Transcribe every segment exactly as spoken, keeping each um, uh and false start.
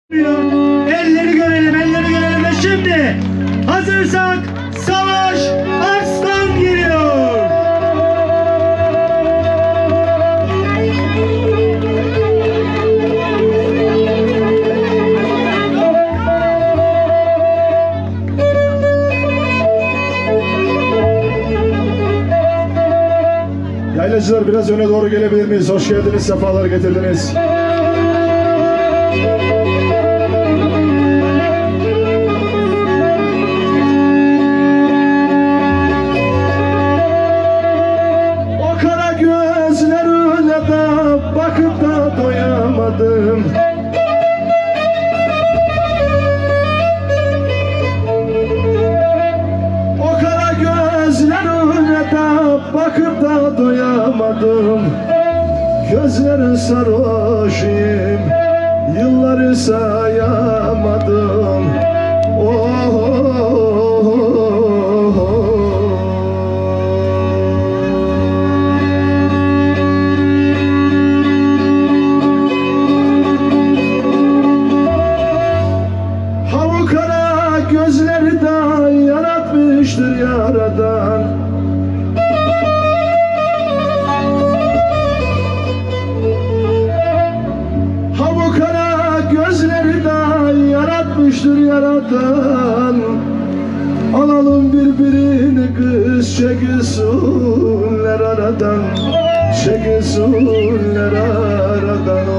Elleri görelim, elleri görelim ve şimdi hazırsak Savaş Arslan geliyor. Yaylacılar biraz öne doğru gelebilir miyiz? Hoş geldiniz, sefalar getirdiniz. O kara gözlerine de bakıp da doyamadım. O kara gözlerine de bakıp da doyamadım. Gözleri sarhoşum, yılları sayamadım. Oh, oh, oh, oh. Ha bu kara gözleri de yaratmıştır yaradan. Gözleri de yaratmıştır yaradan. Alalım birbirini kız, çekilsinler aradan, çekilsinler aradan.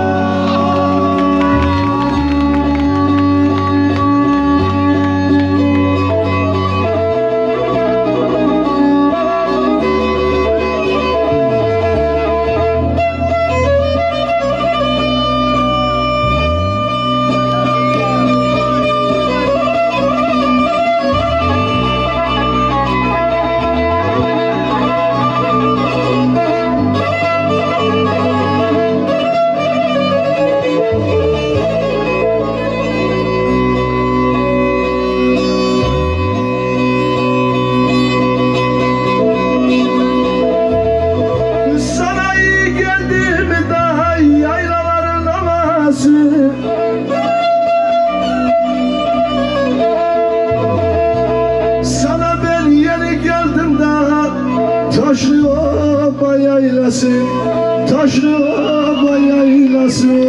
Sana ben yeni geldim daha Taşlı Oba yaylası, Taşlı Oba yaylası.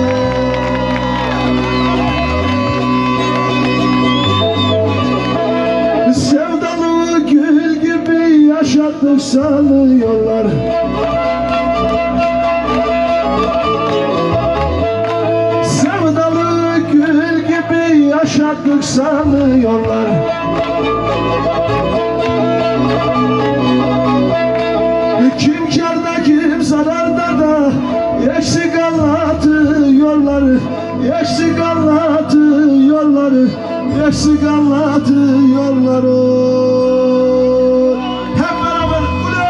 Sevdalı gül gibi yaşattık sanıyorlar. Sevdalı gül gibi yaşattık sanıyorlar. Kim kârda kim zararda da eksik anlatıyorlar, eksik anlatıyorlar, eksik anlatıyorlar. Hep beraber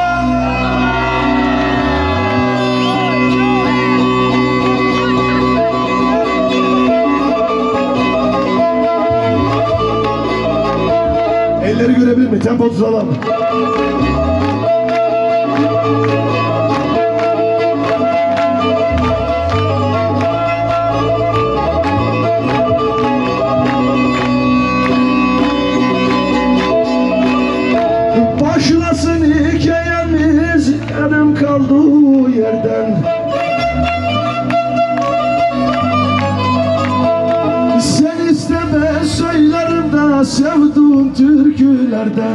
elleri görebilir mi? Tempo tutalım. Başlasın hikayemiz yarım kaldığı yerden. Sen isteme söylerim de sevduğum türkülerden.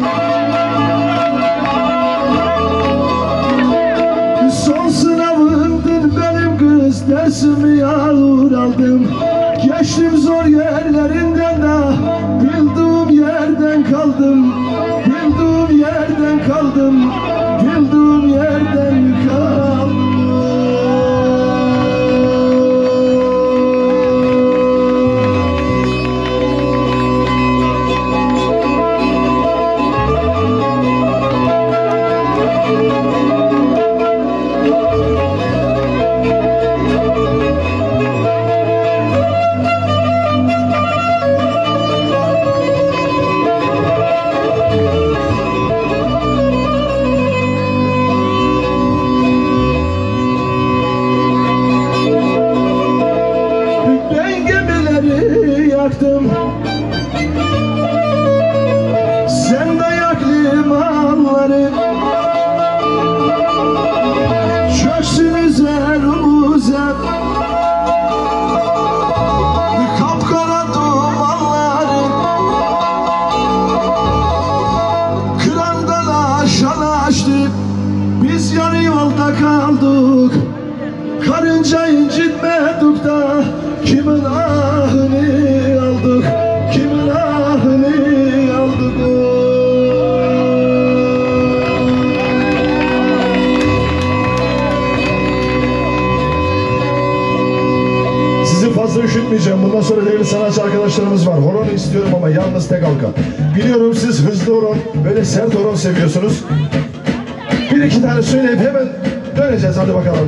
Son sınavımdır benim kız, dersimi ağır aldım. Geçtim zor yerlerinden de bildiğim yerden kaldım. Bildiğim yerden kaldım, bildiğim yerden kaldım. Ben gemileri yaktım, sen dayak limanları. Çöksün üzerimize kapkara dumanları. Kırandan aşağı açtı, biz yarı yolda kaldık. Karınca incitmedik da kimin ahını aldık, kimin ahını aldık. Sizi fazla üşütmeyeceğim. Bundan sonra değerli sanatçı arkadaşlarımız var. Horon istiyorum ama yalnız tek halka. Biliyorum siz hızlı horon, böyle sert horon seviyorsunuz. Bir iki tane söyleyip hemen döneceğiz. Hadi bakalım.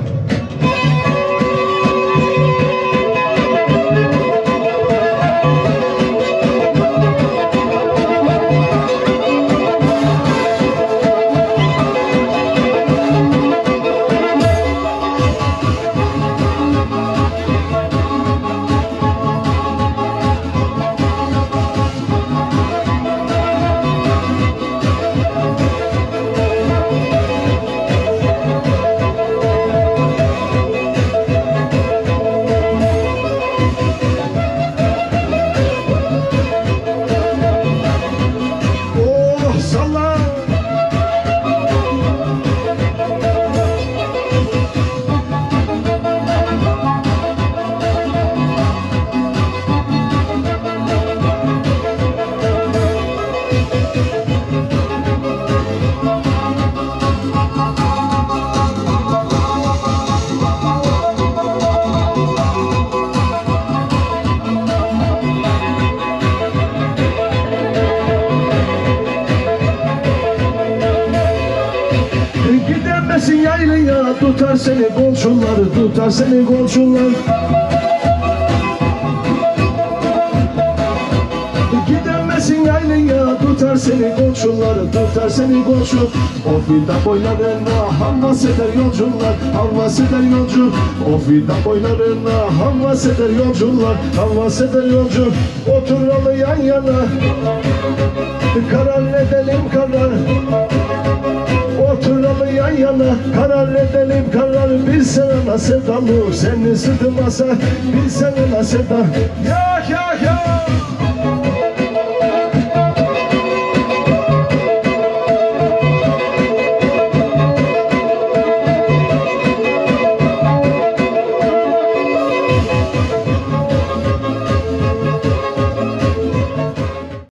Gidemezsin yaylaya, tutar seni komşular, tutar seni komşular. Gidemezsin yaylaya, tutar seni komşular, tutar seni komşu. O fidan boylarına havas eder yolcular, havas eder yolcu. O fidan boylarına havas eder yolcular, havas eder yolcu. Oturalım yan yana, karar edelim karar. Oturalım yan yana, karar edelim karar. Biz sana sevdalık, seni sırtıma sar. Biz sana sevda. Ya ya ya.